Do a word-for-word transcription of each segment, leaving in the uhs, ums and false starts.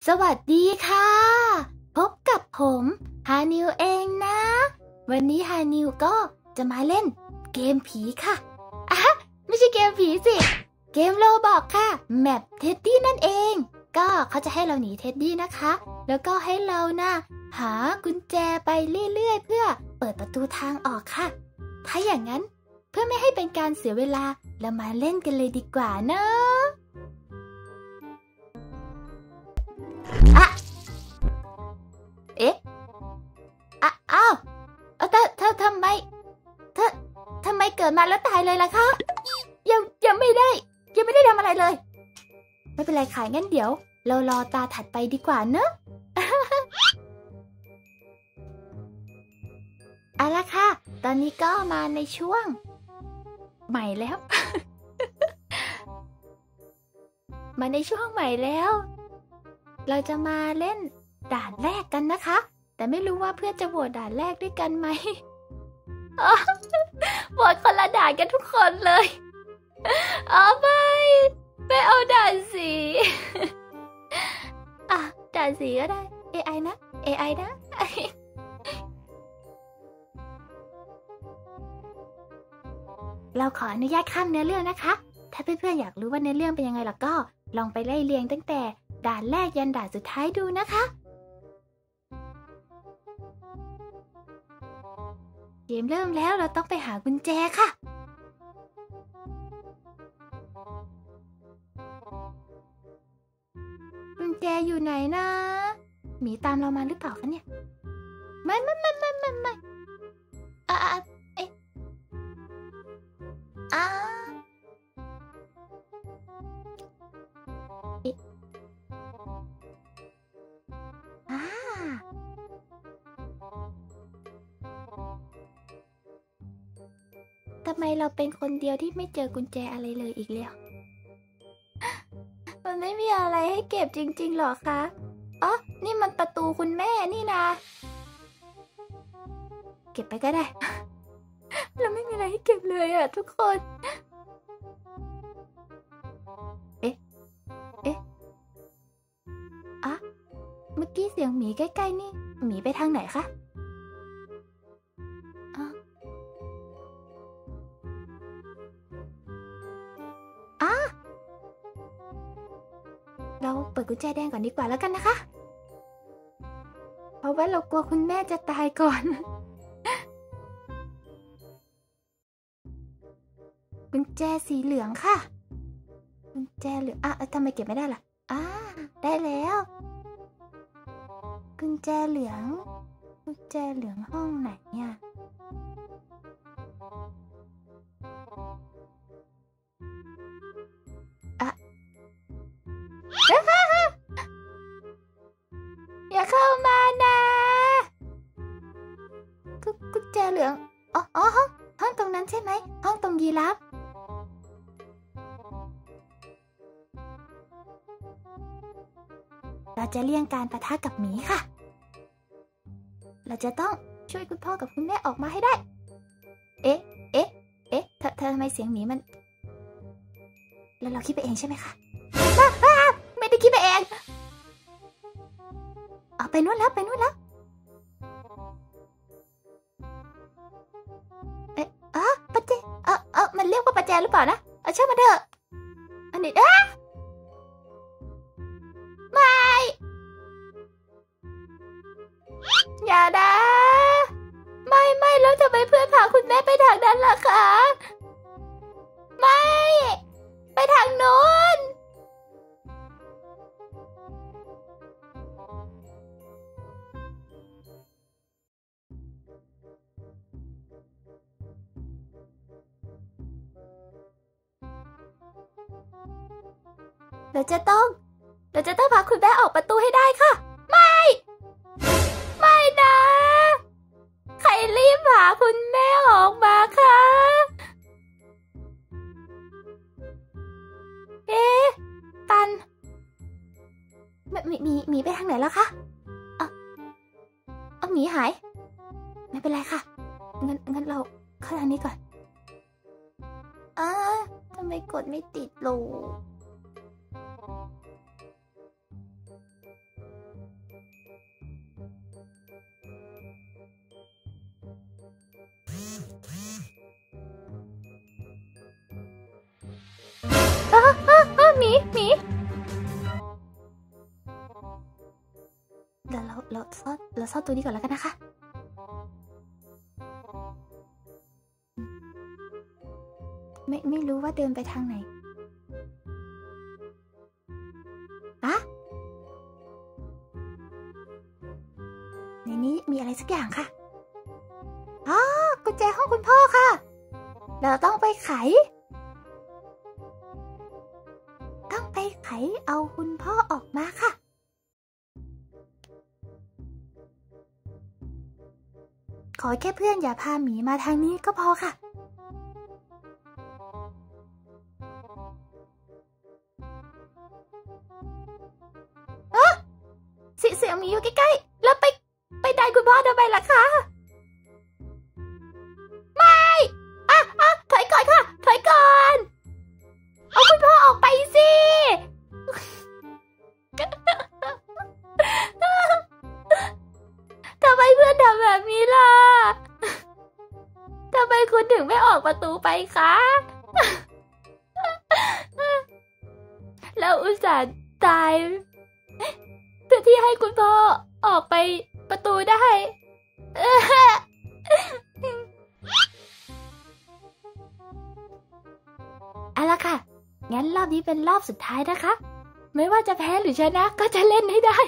สวัสดีค่ะพบกับผมฮานิวเองนะวันนี้ฮานิวก็จะมาเล่นเกมผีค่ะอ่ะไม่ใช่เกมผีสิเกมโรบอกค่ะแมปเท็ดดี้นั่นเองก็เขาจะให้เราหนีเท็ดดี้นะคะแล้วก็ให้เรานะหากุญแจไปเรื่อยๆเพื่อเปิดประตูทางออกค่ะถ้าอย่างนั้นเพื่อไม่ให้เป็นการเสียเวลาเรามาเล่นกันเลยดีกว่าเนอะอะเอ๊ะอะอ้าวเธอเธอทำไมเธอทำไมเกิดมาแล้วตายเลยล่ะคะยังยังไม่ได้ยังไม่ได้ทำอะไรเลยไม่เป็นไรค่ะงั้นเดี๋ยวเรารอตาถัดไปดีกว่าเนอะ เอาละค่ะตอนนี้ก็มาในช่วงใหม่แล้ว มาในช่วงใหม่แล้วเราจะมาเล่นด่านแรกกันนะคะแต่ไม่รู้ว่าเพื่อนจะโหวตด่านแรกด้วยกันไหม โหวตคนละด่านกันทุกคนเลยอ๋อไม่ไม่เอาด่านสี อ่ะด่านสีก็ได้ เอ ไอ นะ เอ ไอ นะ เราขออนุญาตข้ามเนื้อเรื่องนะคะถ้าเพื่อนๆอยากรู้ว่าเนื้อเรื่องเป็นยังไงล่ะก็ลองไปไล่เรียงตั้งแต่ด่านแรกยันด่านสุดท้ายดูนะคะเกมเริ่มแล้วเราต้องไปหากุญแจค่ะกุญแจอยู่ไหนนะหมีตามเรามาหรือเปล่าคะเนี่ยไม่ไม่ไม่ไม่ไม่ไม่อ่าเอ๊ะอ่าเอ๊ะอ่าทำไมเราเป็นคนเดียวที่ไม่เจอกุญแจอะไรเลยอีกแล้วมันไม่มีอะไรให้เก็บจริงๆหรอคะอ๋อนี่มันประตูคุณแม่นี่นะเก็บไปก็ได้ เราไม่มีอะไรให้เก็บเลยอะทุกคนเอ๊ะเอ๊ะอะเมื่อกี้เสียงหมีใกล้ๆนี่หมีไปทางไหนคะเราเปิดกุญแจแดงก่อนดีกว่าแล้วกันนะคะเพราะว่าเรากลัวคุณแม่จะตายก่อน กุญแจสีเหลืองค่ะกุญแจเหลืองอ่ะทำไมเก็บไม่ได้ล่ะอ่าได้แล้วกุญแจเหลืองกุญแจเหลืองห้องไหนเนี่ยอ่ะอย่าเข้ามานะกุญแจเหลืองอ๋ออ๋อห้องห้องตรงนั้นใช่ไหมห้องตรงยีราฟเราจะเลี่ยงการปะทะกับหมีค่ะเราจะต้องช่วยคุณพ่อกับคุณแม่ออกมาให้ได้เอ๊ะเอ๊ะเอ๊ะเธอเธอทำไมเสียงหมีมันแล้วเราคิดไปเองใช่ไหมคะไม่ได้คิดไปเองเอาไปนู่นแล้วไปนู่นแล้วเอ๊ะอ๋อปัจเจเออเออมันเรียกว่าปัจเจหรือเปล่านะเอาช่างมันเถอะอันนี้อ่ะไม่อย่านะไม่ไม่แล้วทำไมเพื่อนพาคุณแม่ไปทางนั้นล่ะคะไม่ไปทางโน้นเราจะต้องเราจะต้องพาคุณแม่ออกประตูให้ได้ค่ะไม่ไม่นะใครรีบพาคุณแม่ออกมาคะเอ๊ะตันมีมีมีไปทางไหนแล้วคะเอาเอาหมีหายไม่เป็นไรค่ะงั้นงั้นเราเข้าทางนี้ก่อนอ้าทำไมกดไม่ติดโลอ้าวอ้าวอ้าวหมีหมีเดี๋ยวเราเราซ่อนเราซ่อนตัวนี้ก่อนแล้วกันนะคะไม่ไม่รู้ว่าเดินไปทางไหนอะในนี้มีอะไรสักอย่างค่ะอ๋อกุญแจห้องคุณพ่อค่ะเราต้องไปไขต้องไปไขเอาคุณพ่อออกมาค่ะขอแค่เพื่อนอย่าพาหมีมาทางนี้ก็พอค่ะเสียงหมีอยู่ใกล้ๆแล้วไปไปดันคุณพ่อทำไมล่ะคะไม่อ่ะอ่ะถอยก่อนค่ะถอยก่อนเอาคุณพ่อออกไปสิทำไมเพื่อนทำแบบนี้ล่ะทำไมคุณถึงไม่ออกประตูไปคะแล้วอุตส่าห์ตายเพื่อที่ให้คุณพ่อออกไปประตูได้เอาล่ะค่ะงั้นรอบนี้เป็นรอบสุดท้ายนะคะไม่ว่าจะแพ้หรือชนะก็จะเล่นให้ได้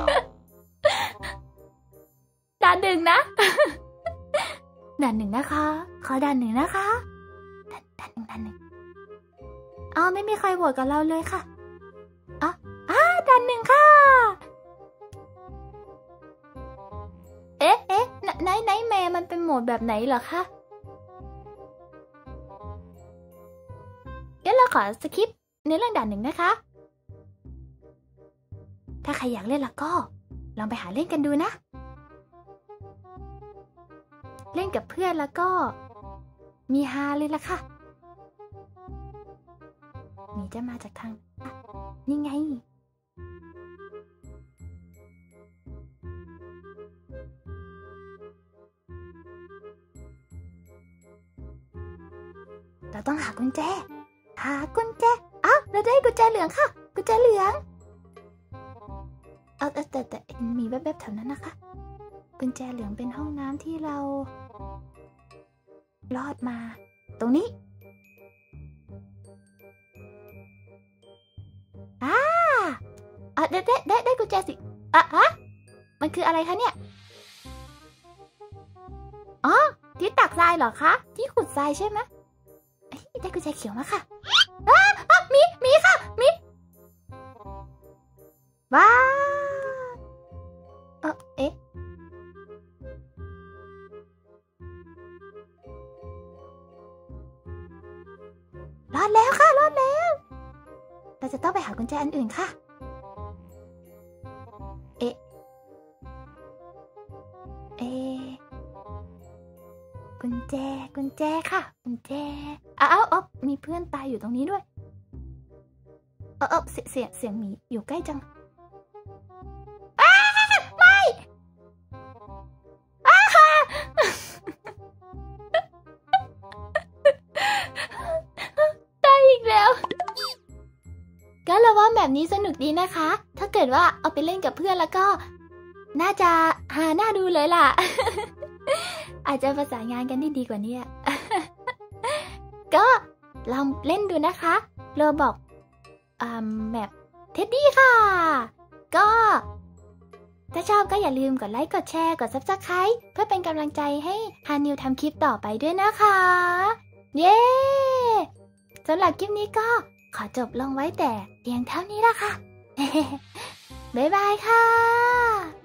ด่านหนึ่งนะด่านหนึ่งนะคะขอด่านหนึ่งนะคะด่านด่านหนึ่งด่านหนึ่งอ๋อไม่มีใครโหวตกับเราเลยค่ะอ๋ออ่าด่านหนึ่งค่ะเอ๊ะเอ๊ะไนท์ไนท์แมร์มันเป็นโหมดแบบไหนเหรอคะงั้นเราขอสคิปในเรื่องด่านหนึ่งนะคะถ้าใครอยากเล่นล่ะก็ลองไปหาเล่นกันดูนะเล่นกับเพื่อนแล้วก็มีฮาเลยล่ะค่ะมีจะมาจากทางนี่ไงเราต้องหากุญแจหากุญแจอ้าวเราได้กุญแจเหลืองค่ะกุญแจเหลืองเอาแต่แต่แต่มีแวบๆแถวนั้นนะคะกุญแจเหลืองเป็นห้องน้ำที่เราลอดมาตรงนี้อ่าอ่ะได้ได้ได้ได้กุญแจสิอ่ะฮะมันคืออะไรคะเนี่ยอ๋อที่ตักทรายเหรอคะที่ขุดทรายใช่ไหมได้กุญแจเขียวมาค่ะอ้าอ้ามีมีค่ะมีว้าเออเอ๊ะรอดแล้วค่ะรอดแล้วเราจะต้องไปหากุญแจอันอื่นค่ะเอ๊ะเอ๊ะกุญแจกุญแจค่ะกุญแจอ้าวอ๊อบมีเพื่อนตายอยู่ตรงนี้ด้วยเออเออเสียงเสียงเสียงหมีอยู่ใกล้จังอ้าไม่อ้าตายอีกแล้วก็เราว่าแบบนี้สนุกดีนะคะถ้าเกิดว่าเอาไปเล่นกับเพื่อนแล้วก็น่าจะหาหน้าดูเลยล่ะอาจจะประสานงานกันได้ดีกว่านี้ก็ลองเล่นดูนะคะโรบอกอ่าแบบเท็ดดี้ค่ะก็ถ้าชอบก็อย่าลืมกดไลค์กดแชร์กด ซับสไครบ์ เพื่อเป็นกำลังใจให้ฮานิวทำคลิปต่อไปด้วยนะคะเย้สำหรับคลิปนี้ก็ขอจบลงไว้แต่เพียงเท่านี้ละค่ะ บ๊ายบายค่ะ